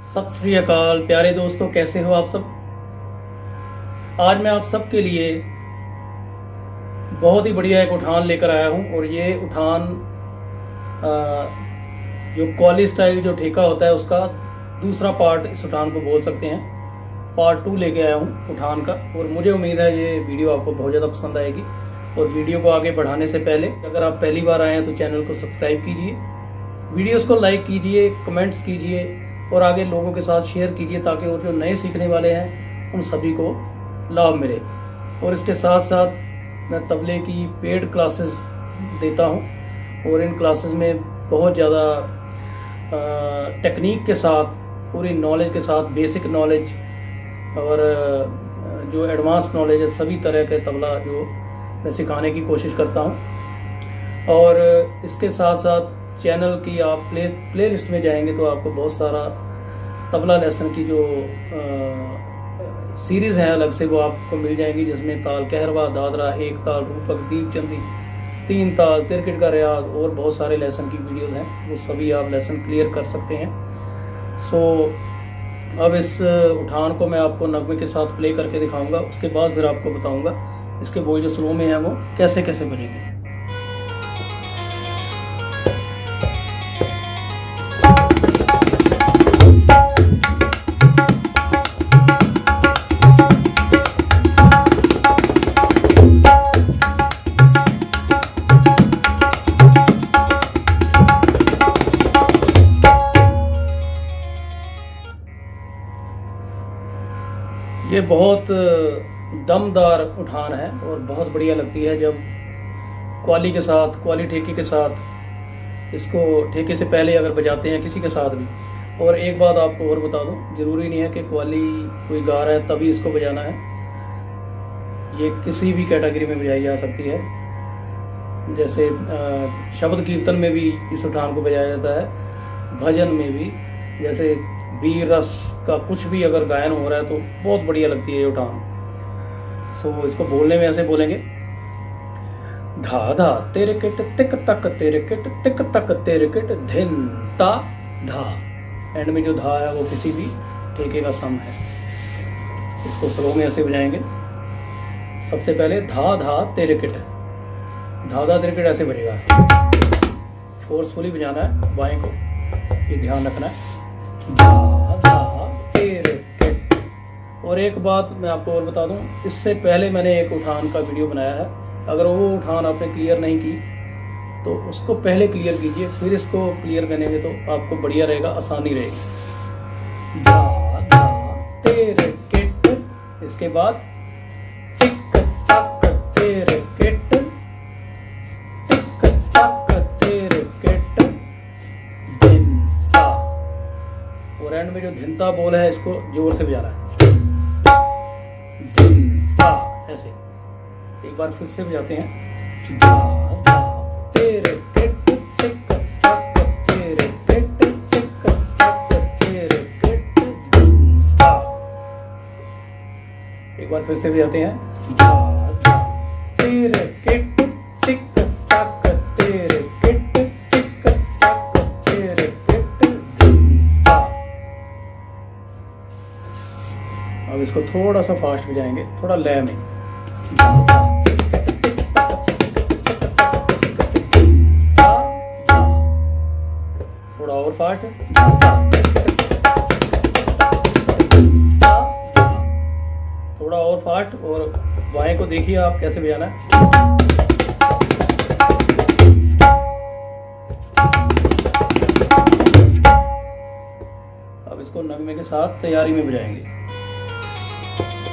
सत श्री अकाल प्यारे दोस्तों, कैसे हो आप सब। आज मैं आप सब के लिए बहुत ही बढ़िया एक उठान लेकर आया हूं और ये उठान जो कॉली स्टाइल जो ठेका होता है उसका दूसरा पार्ट इस उठान को बोल सकते हैं। पार्ट 2 लेके आया हूं उठान का और मुझे उम्मीद है ये वीडियो आपको बहुत ज़्यादा पसंद आएगी। और वीडियो को आगे बढ़ाने से पहले अगर आप पहली बार आए हैं तो चैनल को सब्सक्राइब कीजिए, वीडियोस को लाइक कीजिए, कमेंट्स कीजिए और आगे लोगों के साथ शेयर कीजिए ताकि वो जो नए सीखने वाले हैं उन सभी को लाभ मिले। और इसके साथ साथ मैं तबले की पेड क्लासेस देता हूं और इन क्लासेस में बहुत ज़्यादा टेक्निक के साथ, पूरी नॉलेज के साथ, बेसिक नॉलेज और जो एडवांस नॉलेज है, सभी तरह के तबला जो मैं सिखाने की कोशिश करता हूं। और इसके साथ साथ चैनल की आप प्ले लिस्ट में जाएंगे तो आपको बहुत सारा तबला लेसन की जो सीरीज हैं अलग से वो आपको मिल जाएंगी, जिसमें ताल कहरवा, दादरा, एक ताल, रूपक, दीपचंदी, 3 ताल, तिरकिट का रियाज और बहुत सारे लेसन की वीडियोस हैं, वो सभी आप लेसन क्लियर कर सकते हैं। अब इस उठान को मैं आपको नगमे के साथ प्ले करके दिखाऊंगा, उसके बाद फिर आपको बताऊंगा इसके बोल जो स्लो में हैं वो कैसे कैसे बजेंगे। ये बहुत दमदार उठान है और बहुत बढ़िया लगती है जब क्वाली के साथ, क्वाली ठेके के साथ, इसको ठेके से पहले अगर बजाते हैं किसी के साथ भी। और एक बात आपको और बता दूं, जरूरी नहीं है कि क्वाली कोई गा रहा है तभी इसको बजाना है, ये किसी भी कैटेगरी में बजाई जा सकती है। जैसे शब्द कीर्तन में भी इस उठान को बजाया जाता है, भजन में भी, जैसे वीर रस का कुछ भी अगर गायन हो रहा है तो बहुत बढ़िया लगती है ये उठान। इसको बोलने में ऐसे बोलेंगे, धा धा तेरे किट तिक तक तेरे किट तिक तक तेरे किट धिन ता धा। एंड में जो धा है वो किसी भी ठेके का सम है। इसको स्लो में ऐसे बजाएंगे। सबसे पहले धा धा तेरे किट, धा धा तेरे किट ऐसे बजेगा, फोर्सफुली बजाना है बाएं को, ये ध्यान रखना है। और एक बात मैं आपको और बता दूं, इससे पहले मैंने एक उठान का वीडियो बनाया है, अगर वो उठान आपने क्लियर नहीं की तो उसको पहले क्लियर कीजिए, फिर इसको क्लियर करेंगे तो आपको बढ़िया रहेगा, आसानी रहेगी। धा धा तेरे किट, इसके बाद टिक टक तेरे किट, टिक टक तेरे किट, धिनता। और एंड में जो धिनता बोल है इसको जोर से बजाना है, ऐसे। एक बार फिर से बजाते हैं, धा धा तेरे किट टिक टक तेरे किट टिक टक तेरे किट धिनता। एक बार फिर से बजाते हैं, धा धा तेरे किट टिक टक तेरे किट टिक टक तेरे किट धिनता। अब इसको थोड़ा सा फास्ट बजाएंगे, थोड़ा लय में। थोड़ा और फास्ट, थोड़ा और फास्ट। और बाएं को देखिए आप कैसे बजाना है। अब इसको नगमे के साथ तैयारी में बजाएंगे।